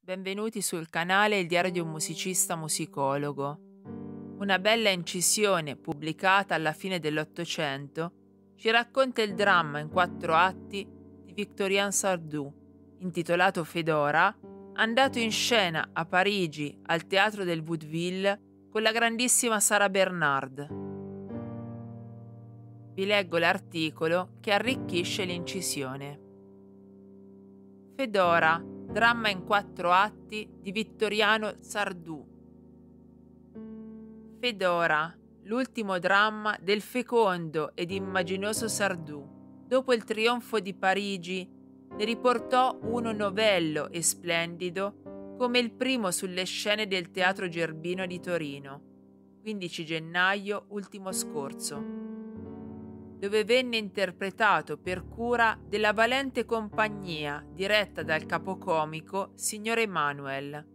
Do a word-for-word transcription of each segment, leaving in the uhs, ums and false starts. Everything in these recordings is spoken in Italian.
Benvenuti sul canale Il diario di un musicista musicologo. Una bella incisione pubblicata alla fine dell'Ottocento ci racconta il dramma in quattro atti di Victorien Sardou, intitolato Fedora, andato in scena a Parigi al Teatro del Vaudeville con la grandissima Sara Bernard. Vi leggo l'articolo che arricchisce l'incisione. Fedora, dramma in quattro atti di Vittoriano Sardou. Fedora, l'ultimo dramma del fecondo ed immaginoso Sardou. Dopo il trionfo di Parigi, ne riportò uno novello e splendido come il primo sulle scene del Teatro Gerbino di Torino, quindici gennaio ultimo scorso, dove venne interpretato per cura della valente compagnia diretta dal capocomico signor Emanuel.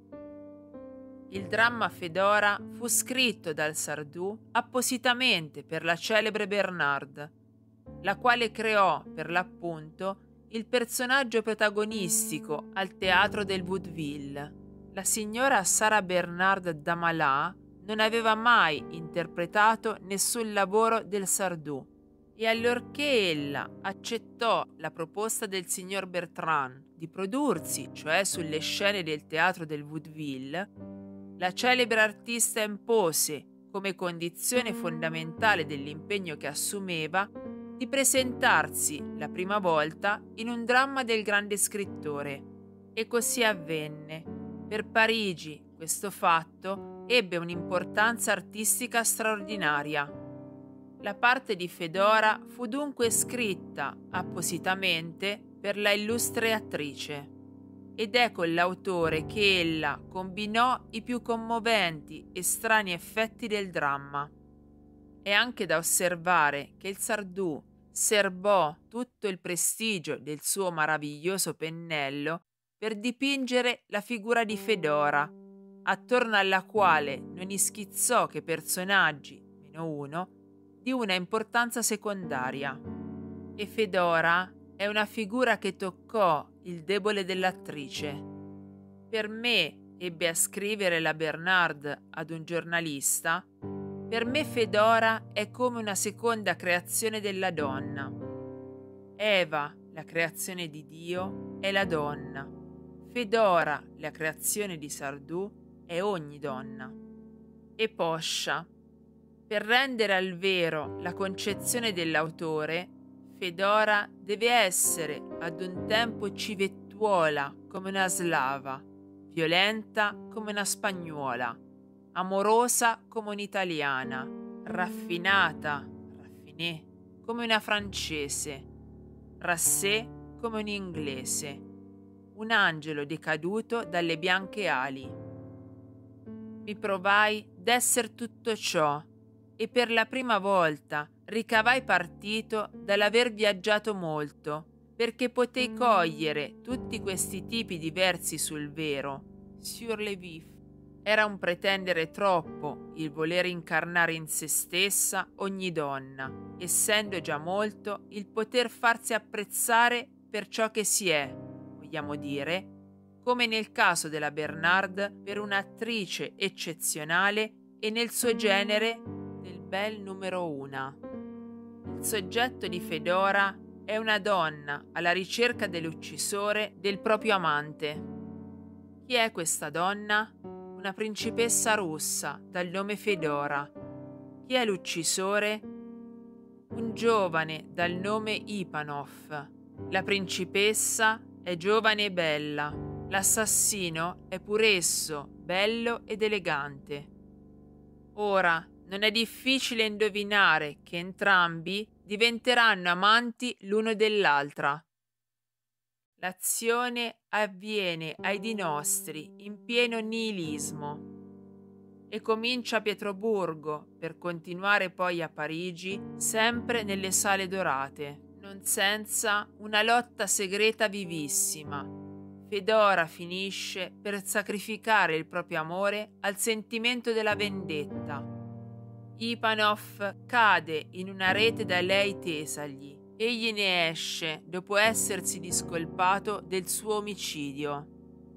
Il dramma Fedora fu scritto dal Sardou appositamente per la celebre Bernard, la quale creò, per l'appunto, il personaggio protagonistico al teatro del Vaudeville. La signora Sara Bernard Damalà non aveva mai interpretato nessun lavoro del Sardou, e allorché ella accettò la proposta del signor Bertrand di prodursi, cioè sulle scene del teatro del Vaudeville, la celebre artista impose, come condizione fondamentale dell'impegno che assumeva, di presentarsi la prima volta in un dramma del grande scrittore. E così avvenne. Per Parigi questo fatto ebbe un'importanza artistica straordinaria. La parte di Fedora fu dunque scritta appositamente per la illustre attrice, ed è con l'autore che ella combinò i più commoventi e strani effetti del dramma. È anche da osservare che il Sardou serbò tutto il prestigio del suo meraviglioso pennello per dipingere la figura di Fedora, attorno alla quale non ischizzò che personaggi, meno uno, di una importanza secondaria. E Fedora è una figura che toccò il debole dell'attrice. Per me, ebbe a scrivere la Bernard ad un giornalista, per me Fedora è come una seconda creazione della donna. Eva, la creazione di Dio, è la donna. Fedora, la creazione di Sardou, è ogni donna. E poscia. Per rendere al vero la concezione dell'autore, Fedora deve essere ad un tempo civettuola come una slava, violenta come una spagnuola, amorosa come un'italiana, raffinata, raffinée, come una francese, rassé come un'inglese, un angelo decaduto dalle bianche ali. Mi provai d'esser tutto ciò, e per la prima volta ricavai partito dall'aver viaggiato molto, perché potei cogliere tutti questi tipi diversi sul vero, sur le vif. Era un pretendere troppo il voler incarnare in se stessa ogni donna, essendo già molto il poter farsi apprezzare per ciò che si è, vogliamo dire, come nel caso della Bernard per un'attrice eccezionale e nel suo genere del bel numero una. Il soggetto di Fedora è una donna alla ricerca dell'uccisore del proprio amante. Chi è questa donna? Una principessa russa dal nome Fedora. Chi è l'uccisore? Un giovane dal nome Ipanov. La principessa è giovane e bella. L'assassino è pur esso bello ed elegante. Ora, non è difficile indovinare che entrambi diventeranno amanti l'uno dell'altra. L'azione avviene ai dì nostri in pieno niilismo e comincia a Pietroburgo per continuare poi a Parigi, sempre nelle sale dorate, non senza una lotta segreta vivissima. Fedora finisce per sacrificare il proprio amore al sentimento della vendetta. Ipanov cade in una rete da lei tesagli. Egli ne esce dopo essersi discolpato del suo omicidio.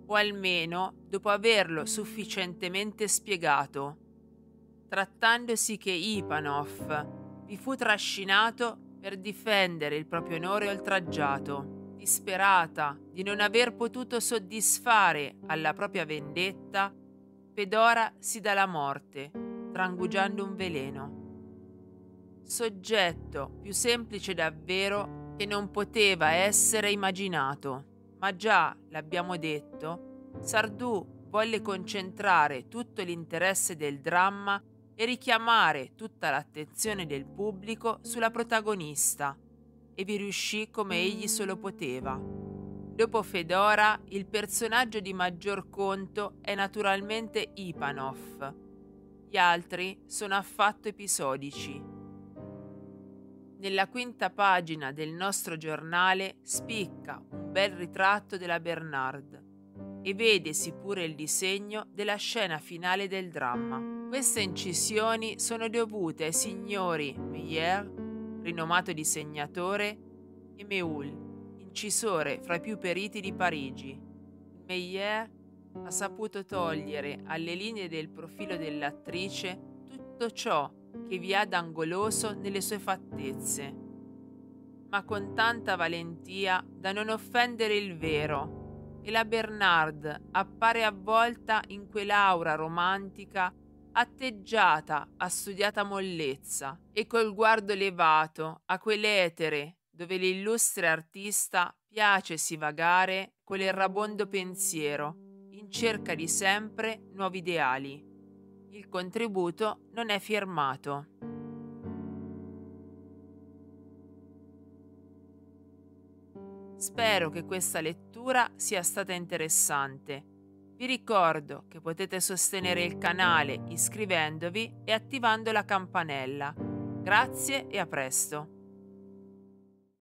o almeno dopo averlo sufficientemente spiegato, trattandosi che Ivanov vi fu trascinato per difendere il proprio onore oltraggiato. Disperata di non aver potuto soddisfare alla propria vendetta, Fedora si dà la morte, trangugiando un veleno. Soggetto più semplice davvero che non poteva essere immaginato, ma già, l'abbiamo detto, Sardou volle concentrare tutto l'interesse del dramma e richiamare tutta l'attenzione del pubblico sulla protagonista, e vi riuscì come egli solo poteva. Dopo Fedora, il personaggio di maggior conto è naturalmente Ivanov. Gli altri sono affatto episodici. Nella quinta pagina del nostro giornale spicca un bel ritratto della Bernard e vedesi pure il disegno della scena finale del dramma. Queste incisioni sono dovute ai signori Meyer, rinomato disegnatore, e Meul, incisore fra i più periti di Parigi. Meyer ha saputo togliere alle linee del profilo dell'attrice tutto ciò che vi ha d'angoloso nelle sue fattezze, ma con tanta valentia da non offendere il vero, e la Bernard appare avvolta in quell'aura romantica atteggiata a studiata mollezza e col guardo levato a quell'etere dove l'illustre artista piacesi vagare con l'errabondo pensiero in cerca di sempre nuovi ideali. Il contributo non è firmato. Spero che questa lettura sia stata interessante. Vi ricordo che potete sostenere il canale iscrivendovi e attivando la campanella. Grazie e a presto!